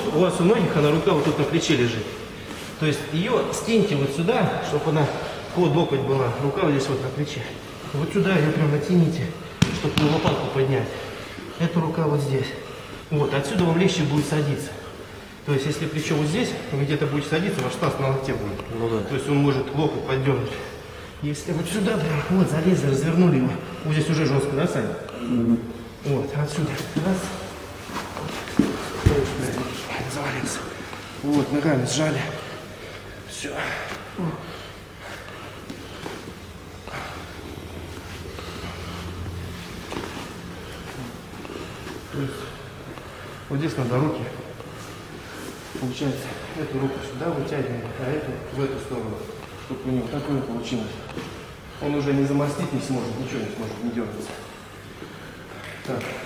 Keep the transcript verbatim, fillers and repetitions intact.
у вас у многих она рука вот тут на плече лежит. То есть ее скиньте вот сюда, чтобы она под локоть была, рука вот здесь вот на плече. Вот сюда ее прям натяните, чтобы лопатку поднять. Эта рука вот здесь. Вот, отсюда вам легче будет садиться. То есть, если плечо вот здесь, вы где-то будете садиться, ваш таз на локте будет. Ну, да. То есть, он может локоть поддернуть. Если вот сюда прям, вот, залезли, развернули его. Вот здесь уже жестко, да, Саня? Mm-hmm. Вот, отсюда. Раз. Завалился. Вот, ногами сжали. Все. То есть, вот здесь надо руки. Получается, эту руку сюда вытягиваем, а эту в эту сторону, чтобы у него такое получилось. Он уже не замостить не сможет, ничего не сможет, не дергаться. Так.